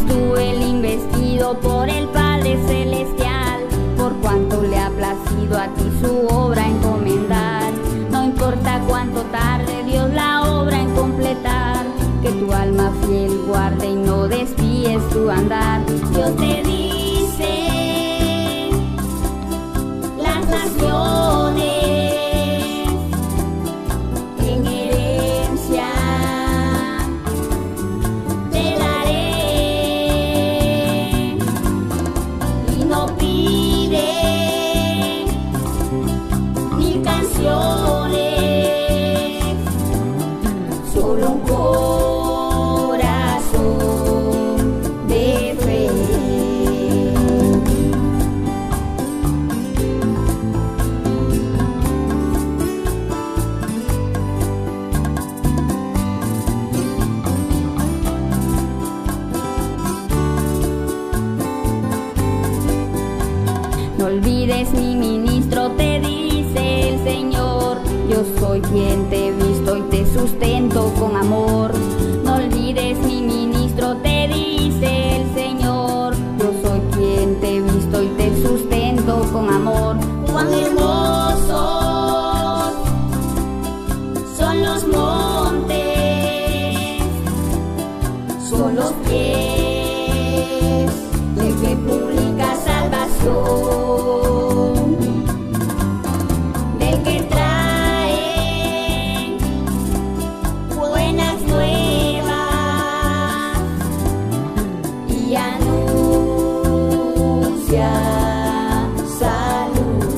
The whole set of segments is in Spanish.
tú el investido por el Padre Celestial, por cuanto le ha placido a ti su obra encomendar. No importa cuánto tarde Dios la obra en completar, que tu alma fiel guarde y no desvíes tu andar. Dios te dice, las naciones en herencia te daré, y no pide mil canciones, solo un corazón de fe. No olvides, mi ministro, te dice el Señor, yo soy quien te he visto y te sustento con amor. No olvides, mi ministro, te dice el Señor, yo soy quien te he visto y te sustento con amor. Cuán hermosos son los montes, son los pies del que publica salvación, del que trae buenas nuevas y anuncia salud.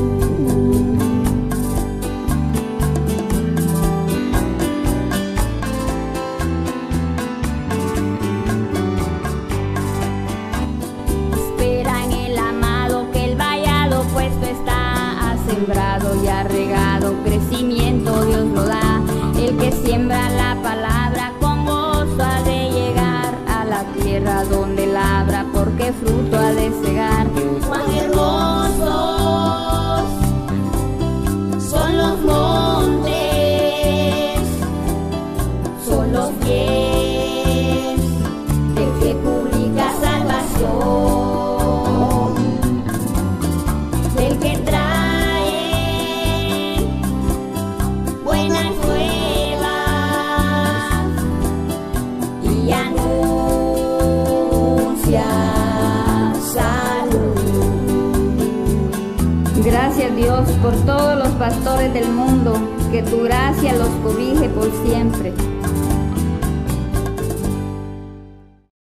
Espera en el amado, que el vallado puesto está, ha sembrado y ha regado, crecimiento Dios lo da. El que siembra la palabra con gozo ha de llegar a la tierra donde labra, porque fruto ha de cegar. Cuán hermosos son los montes, son los pies del que publica salvación, del que trae buenas nuevas y anuncia salud. Gracias, Dios, por todos los pastores del mundo, que tu gracia los cobije por siempre.